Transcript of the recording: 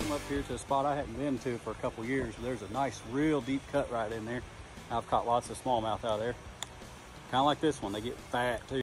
come up here to a spot I hadn't been to for a couple years. There's a nice, real deep cut right in there. I've caught lots of smallmouth out there. Kind of like this one, they get fat too.